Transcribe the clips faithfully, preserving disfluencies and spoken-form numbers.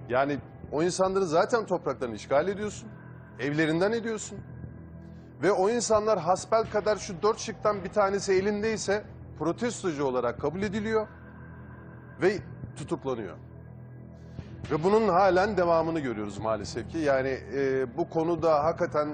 Yani o insanları zaten topraklarını işgal ediyorsun, evlerinden ediyorsun. Ve o insanlar hasbelkader şu dört şıktan bir tanesi elindeyse protestocu olarak kabul ediliyor ve tutuklanıyor. Ve bunun halen devamını görüyoruz maalesef ki. Yani e, bu konuda hakikaten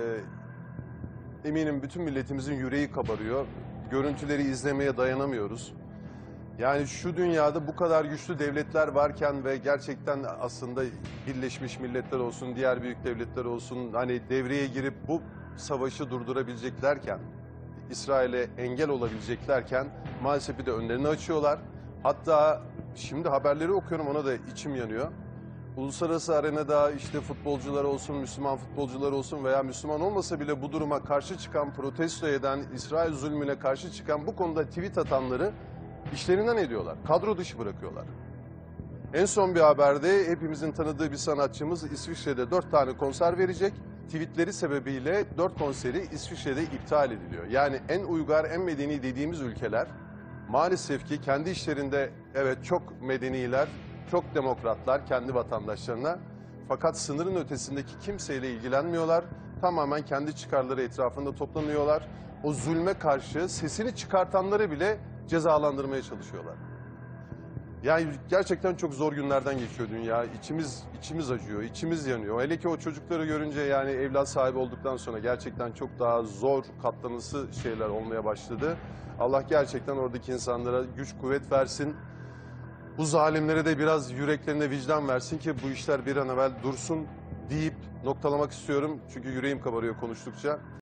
e, eminim bütün milletimizin yüreği kabarıyor. Görüntüleri izlemeye dayanamıyoruz. Yani şu dünyada bu kadar güçlü devletler varken ve gerçekten aslında Birleşmiş Milletler olsun, diğer büyük devletler olsun hani devreye girip bu savaşı durdurabileceklerken, İsrail'e engel olabileceklerken maalesef bir de önlerini açıyorlar. Hatta şimdi haberleri okuyorum, ona da içim yanıyor. Uluslararası arenada işte futbolcular olsun, Müslüman futbolcular olsun veya Müslüman olmasa bile bu duruma karşı çıkan, protesto eden, İsrail zulmüne karşı çıkan bu konuda tweet atanları işlerinden ediyorlar. Kadro dışı bırakıyorlar. En son bir haberde hepimizin tanıdığı bir sanatçımız İsviçre'de dört tane konser verecek. Tweetleri sebebiyle dört konseri İsviçre'de iptal ediliyor. Yani en uygar, en medeni dediğimiz ülkeler maalesef ki kendi işlerinde evet çok medeniler, çok demokratlar kendi vatandaşlarına. Fakat sınırın ötesindeki kimseyle ilgilenmiyorlar. Tamamen kendi çıkarları etrafında toplanıyorlar. O zulme karşı sesini çıkartanları bile cezalandırmaya çalışıyorlar. Yani gerçekten çok zor günlerden geçiyor dünya. İçimiz içimiz acıyor, içimiz yanıyor. Hele ki o çocukları görünce yani evlat sahibi olduktan sonra gerçekten çok daha zor, katlanısı şeyler olmaya başladı. Allah gerçekten oradaki insanlara güç kuvvet versin. Bu zalimlere de biraz yüreklerine vicdan versin ki bu işler bir an evvel dursun deyip noktalamak istiyorum. Çünkü yüreğim kabarıyor konuştukça.